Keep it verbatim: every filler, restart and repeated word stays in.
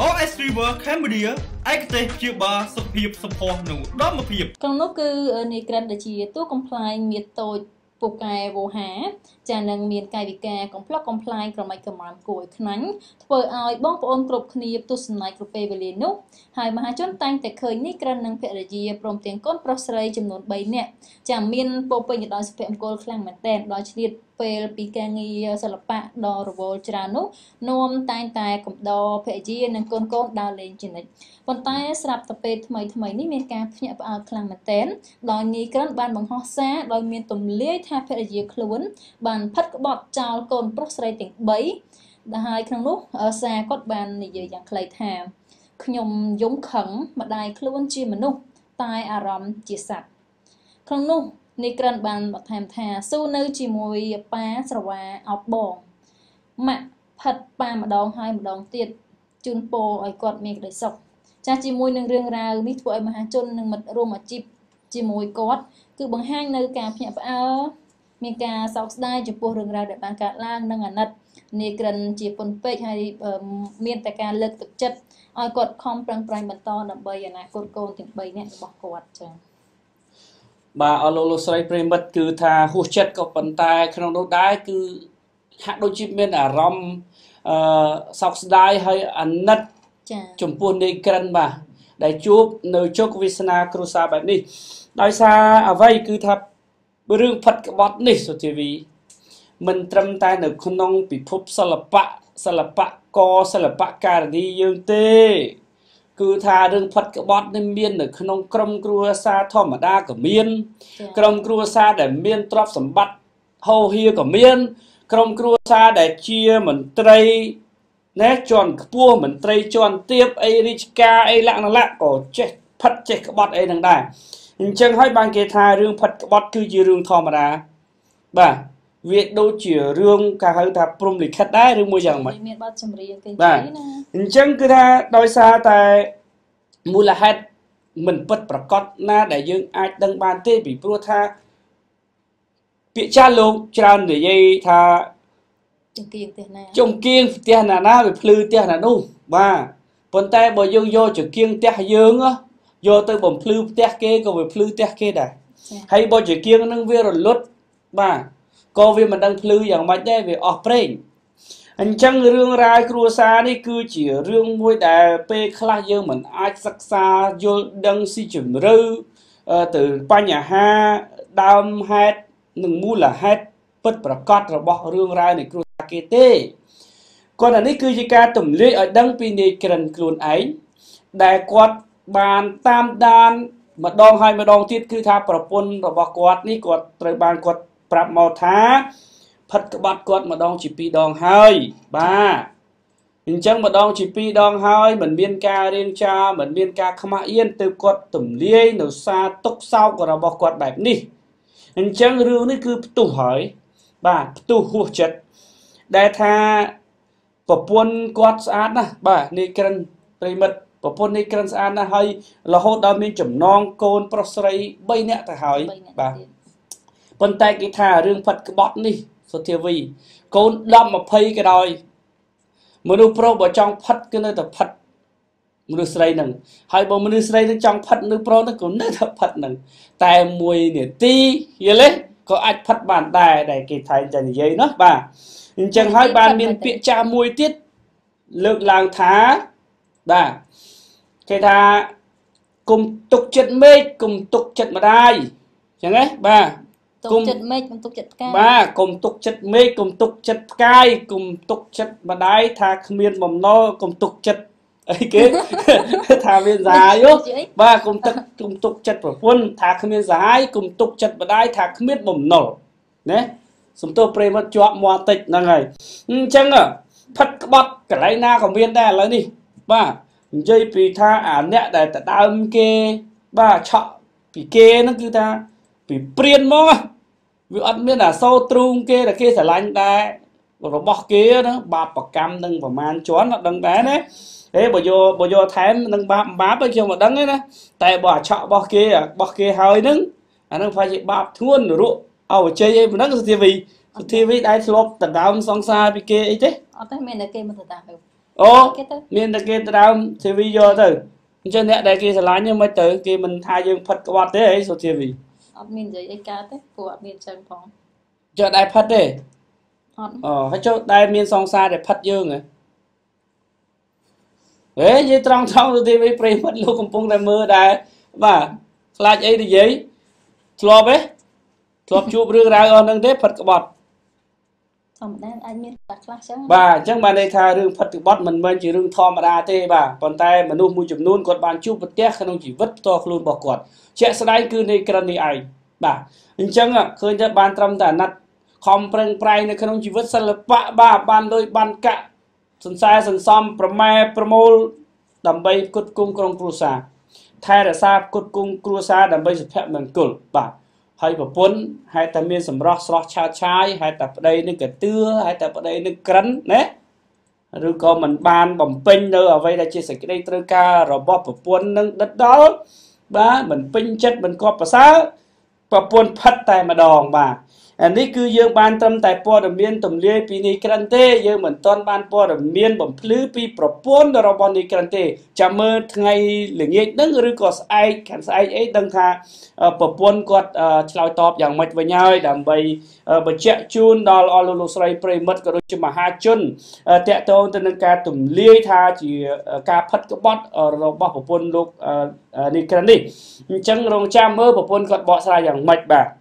អូ เอส River Cambodia ឯកទេសព្យាបាលសុខភាពសម្ផស្សនិងឧត្តមភាពក្នុងនោះគឺនីក្រិនដែលជាតួកំប្លែងមានតូចពូកែវោហាចានឹងមានកាយវិការកំប្លុកកំប្លែងក្រម៉េចក្រមាំគួរឲ្យខ្នាញ់ធ្វើឲ្យបងប្អូនគ្រប់គ្នាទស្សនាគ្រប់ពេលវេលានោះហើយមហាជនតែងតែឃើញនេះក្រិននឹងភរិយាព្រមទាំងកូនប្រុសស្រីចំនួនបីនាក់ចាមានពោពេញទៅដោយសុភមង្គលខ្លាំងមែនទែនដោយឆ្លៀតពេលពីការងារសិល្បៈដ៏រវល់ច្រើននោះនោមតែងតែកំដរភរិយានិងកូនកូនដើរលេងជានិច្ចប៉ុន្តែស្រាប់តែពេលថ្មីថ្មីនេះមានការភ្ញាក់ផ្អើលខ្លាំងមែនទែនដោយនីក្រិនបានបង្ហោះសារដោយមានទម្លាយថាភរិយាខ្លួនបានផិតក្បត់ចោលកូនប្រុសស្រីទាំងបីដែលហើយក្នុងនោះសារគាត់បាននិយាយយ៉ាងខ្លីថាខ្ញុំយំខឹងម្ដាយខ្លួនជាមនុស្សតែអារម្មណ៍ជាសត្វក្នុងនោះនីក្រិនបានបន្ថែមថាស៊ូនៅជាមួយប៉ាស្រវាអោបបងម៉ាក់ផិតប៉ាម្ដងហើយម្ដងទៀតជូនពរឲ្យគាត់មានក្តីសុខចាស់ជាមួយនឹងរឿងរ៉ាវនេះធ្វើឲ្យមហាជននិងមិត្តរួមអាជីពជាមួយគាត់គឺបង្ហាញនៅការភ្ញាក់ផ្អើលមានការសោកស្ដាយចំពោះរឿងរ៉ាវដែលបានកើតឡើងនិងអាណិតនីក្រិនជាពុនពេកហើយមានតែការលើកទឹកចិត្តឲ្យគាត់ខំប្រឹងប្រែងបន្តដើម្បីអនាគតកូនទាំងបីនាក់របស់គាត់ចា៎បាទអរលោកលោកស្រីប្រិមិត្តគឺថាហួសចិត្តក៏ប៉ុន្តែក្នុងនោះដែរគឺហាក់ដូចជាមានអារម្មណ៍អឺសោកស្ដាយហើយអាណិតចា៎ចំពោះនីក្រិនបាទដែលជួបនៅជោគវាសនាគ្រួសារបែបនេះដោយសារអ្វីគឺថារឿងផិតក្បត់នេះសុធីវីមិនត្រឹមតែនៅក្នុងពិភពសិល្បៈសិល្បករសិល្បករនីយើងទេគឺថារឿងផិតក្បត់នេះមាននៅក្នុងក្រុមគ្រួសារធម្មតាក៏មានក្រុមគ្រួសារដែលមានទ្រព្យសម្បត្តិហូរហៀក៏មានក្រុមគ្រួសារដែលជាមន្ត្រីណែជាន់ខ្ពស់មន្ត្រីជាន់ទាបអីរាជការអីលក្ខណៈក៏ចេះផិតចេះក្បត់អីនឹងដែរអញ្ចឹងហើយបានគេថារឿងផិតក្បត់គឺជារឿងធម្មតាបាទវាដូចជារឿងគេហៅថាព្រំលិខិតដែរឬមួយយ៉ាងម៉េចមានបទចម្រៀងគេនិយាយណាអញ្ចឹងគឺថាដោយសារតែមូលហេតុមិនពិតប្រាកដណាដែលយើងអាចដឹងបានទេពីព្រោះថាពាក្យចាស់លោកច្រើននិយាយថាចង្គៀងផ្ទះណាចង្គៀងផ្ទះណាណាវាភ្លឺផ្ទះណានោះបាទប៉ុន្តែបើយើងយកចង្គៀងផ្ទះយើងយកទៅបំភ្លឺផ្ទះគេក៏វាភ្លឺផ្ទះគេដែរហើយបើចង្គៀងនឹងវារលត់បាទក៏វាមិនដឹងភ្លឺយ៉ាងម៉េចដែរវាអស់ប្រេងអញ្ចឹងរឿងរ៉ាវគ្រួសារនេះគឺជារឿងមួយដែលពេលខ្លះយើងមិនអាចសិក្សាយល់ដឹងស៊ីជម្រៅទៅបញ្ហាដើមហេតុនិងមូលហេតុពិតប្រាកដរបស់រឿងរ៉ាវនៃគ្រួសារគេទេគាត់អានេះគឺជាការទម្លាយឲ្យដឹងពីនីក្រិនខ្លួនឯងដែលគាត់បានតាមដានម្ដងហើយម្ដងទៀតគឺថាប្រពន្ធរបស់គាត់នេះគាត់ត្រូវបានគាត់ប្រាប់មកថាផិតក្បត់គាត់ម្ដងជាពីរដងហើយបាទអញ្ចឹងម្ដងជាពីរដងហើយមិនមានការរៀងចាមិនមានការខ្មាស់អៀនទើបគាត់ទម្លាយនៅសារទុកសោករបស់គាត់បែបនេះអញ្ចឹងរឿងនេះគឺផ្ទុះហើយបាទផ្ទុះហួសចិត្តដែលថាប្រពន្ធគាត់ស្អាតណាស់បាទនីក្រិនប្រិមិត្តប្រពន្ធនីក្រិនស្អាតណាស់ហើយរហូតដល់មានចំណងកូនប្រុសស្រីបីនាក់ទៅហើយបាទប៉ុន្តែគេថារឿងផិតក្បត់នេះសុធាវីកូនដប់ម្ភៃក៏ដោយមនុស្សប្រុសបើចង់ផិតគឺនៅតែផិតមនុស្សស្រីនឹងហើយបើមនុស្សស្រីនឹងចង់ផិតមនុស្សប្រុសនឹងក៏នៅតែផិតនឹងតែមួយនាទីយល់ទេក៏អាចផិតបានដែរដែលគេថែមតែនិយាយនោះបាទអញ្ចឹងហើយបានមានពាក្យចាស់មួយទៀតលើកឡើងថាបាទគេថាគុំទុកចិត្តមេឃគុំទុកចិត្តម្ដាយអញ្ចឹងហ៎បាទទុកចិត្តមេឃគុំទុកចិត្តផ្កាយបាទគុំទុកចិត្តមេឃគុំទុកចិត្តផ្កាយគុំទុកចិត្តម្ដាយថាគ្មានបំណុលគុំទុកចិត្តអីគេថាមានសាហាយបាទគុំទឹកគុំទុកចិត្តប្រពន្ធថាគ្មានសាហាយគុំទុកចិត្តម្ដាយថាគ្មានបំណុលណាសំទោសប្រិមត្តជាប់មាត់តិចហ្នឹងហើយអញ្ចឹងផិតក្បត់កន្លែងណាក៏មានដែរឥឡូវនេះបាទនិយាយពីថាអាអ្នកដែលដដើមគេបាទឆក់ពីគេហ្នឹងគឺថាពីព្រានមកវាអត់មានអាសូរទ្រូងគេដែលគេស្រឡាញ់ដែររបស់គេណាបាបប្រកម្មនឹងប្រមាណជាន់អត់ដឹងដែរណាហេបើយកបើយកថែមនឹងបាបបាបខ្ញុំមិនដឹងទេណាតែបើអាឆក់របស់គេរបស់គេហើយហ្នឹងអាហ្នឹងប្រហែលជាបាបធ្ងន់រក់អវជ័យអីមិនដឹងសុធាវីសុធាវីដែលធ្លាប់ដណ្ដើមសង្សារពីគេអីទេអត់ទេមានតែគេមិនទៅតាម ô miền tây kia đào ti vi vô từ cho nên đại kia là nhưng mà từ kia mình thay dương phật cái bọt thế ấy số ti vi miền dưới đây cá thế của miền chân phong cho đại phật đấy ờ hay cho đại miền song xa để phật dương này đấy như trong trong ti vi pre mất luôn công pung đại mưa đại và lại ấy thì giấy lọp ấy lọp chụp rương ra ở nâng thế phật cái bọt bà chẳng bà này tha rương phật cái bọt mình bên chỉ rương thò mà ra thế bà còn tay mà nuôi mùi chụp nôn còn bàn chụp vật tiếc không chỉ vứt to luôn bỏ quạt chạy sau đây cứ này cần này ai bà chẳng à khơi cho bàn trăm tả nát không preng prai này không chỉ vứt sân là bạ bà bàn đôi bàn cả sân sai sân xóm prame promol đầm bay cốt cung công cua sa thay là sa cốt cung cua sa đầm bay sụp phèn mình cột bà hay bà pun hay ta miên sầm rót rót cha chai hay ta đây nó cái tưa hay ta đây nó cắn nè rồi còn mình ban bầm pin nữa ở đây là chia sẻ cái đây trơ ca rồi bóp bà pun nâng đất đó bà mình pin chất mình có bà sao bà pun phát tay mà đòn bà anh ấy cứ dương ban tâm tại po đầm miên tụm lia pi ni krante dương mình toàn ban po đầm miên bầm phứ pi propon đó robon ni krante chăm mơ ngày lửa nghe đấng rồi có ai cảnh ai ấy đấng tha propon quạt chlau top dạng mạch với nhau đầm bay bật chạy chun đo olu sray pre mất có đôi chừng mà hai chun tẹt tôn tên ca tụm lia tha chỉ ca phát cái bot ở robot propon lúc ni krante chẳng rong chăm mơ propon quạt bọ sai dạng mạch bà